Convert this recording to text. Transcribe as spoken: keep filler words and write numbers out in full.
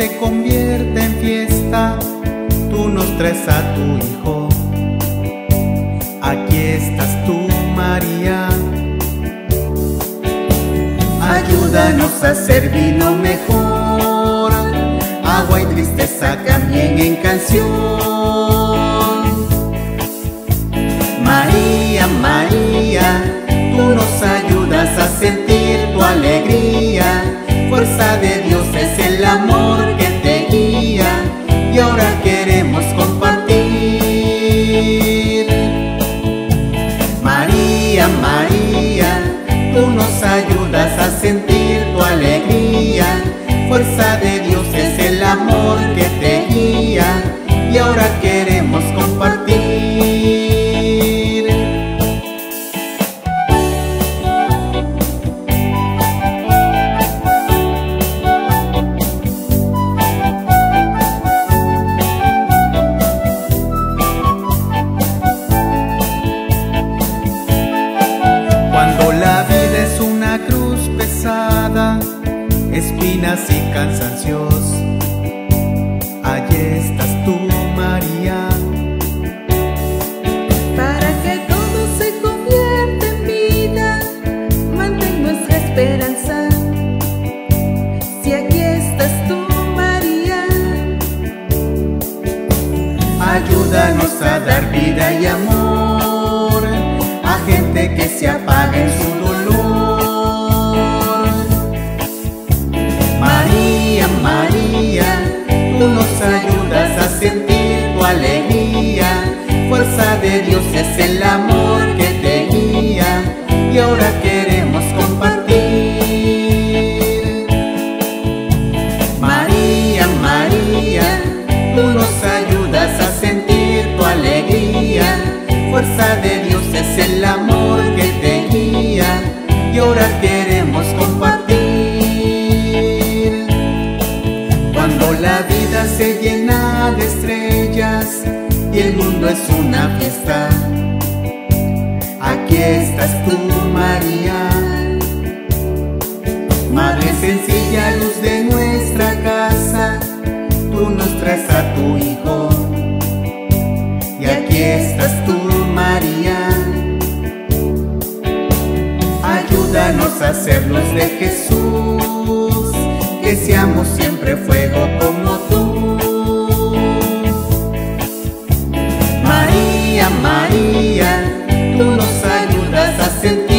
se convierte en fiesta, tú nos traes a tu Hijo. Aquí estás tú, María. Ayúdanos a servir lo mejor, agua y tristeza cambien en canción. María, María, tú nos ayudas a sentir tu alegría. Fuerza de Dios es el amor que te guía y ahora queremos compartir. María, María, tú nos ayudas a sentir tu alegría. Fuerza de Dios es el amor que te guía y ahora queremos compartir. Cuando la vida es una cruz pesada, espinas y cansancios, allí estás tú, María. Para que todo se convierta en vida, mantén nuestra esperanza. Si aquí estás tú, María, ayúdanos a dar vida y amor a gente que se apaga en su dolor. María, María, tú nos ayudas a sentir tu alegría. Fuerza de Dios es el amor que te guía y ahora queremos compartir. María, María, tú nos ayudas a sentir tu alegría. Fuerza de Dios es el amor que te guía y ahora queremos compartir. Cuando la vida se llena de estrellas y el mundo es una fiesta, aquí estás tú, María. Madre sencilla, luz de nuestra casa, tú nos traes a tu Hijo. Y aquí estás tú, María. Ayúdanos a ser luz de Jesús, que seamos siempre fuego como tú. María, María, tú nos ayudas a sentir